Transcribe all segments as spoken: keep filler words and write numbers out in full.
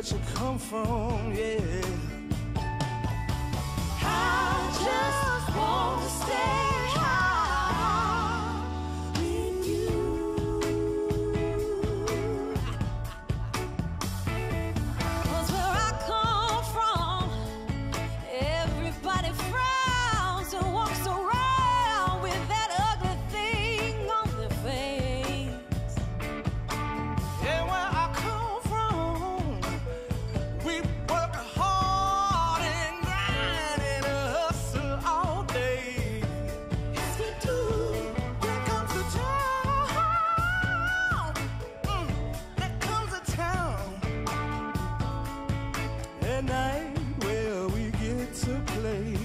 that you come from, yeah. I just want to stay high with you. 'Cause where I come from, everybody frowns and walks around with that ugly thing on their face. Yeah, where I come from, we work hard and grind and hustle all day. Yes, we do. There comes a town. Mm, there comes a town at night where we get to play.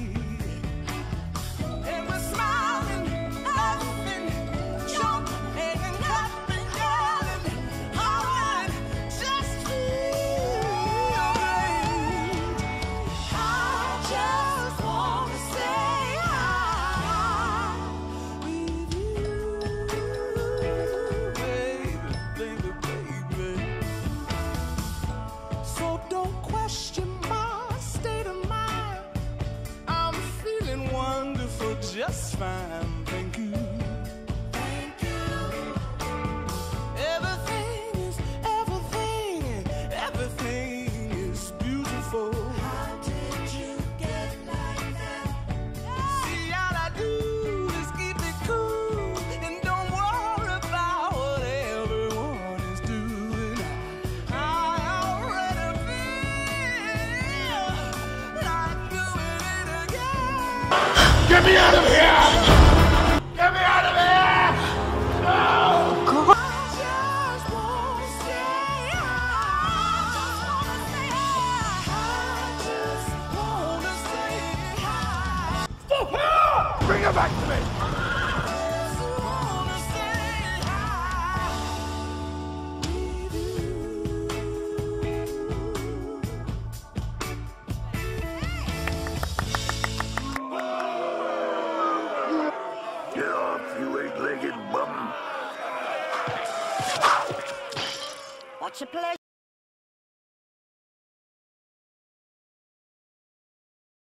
And we're smiling, laughing, jumping, and clapping, yelling, hollering, just feel great. I just want to stay high With you, baby, baby, baby. So don't question my state of mind. I'm feeling wonderful, just fine, thank you. Thank you. Everything is, everything, everything is beautiful. How did you get like that? See, all I do is keep it cool and don't worry about what everyone is doing. I already feel like doing it again. Get me out of here! Get me out of here! No! I just want to stay high. I just want to stay high. Bring her back to me! Just want to stay high with you. Get off, you eight-legged bum! What's your pleasure?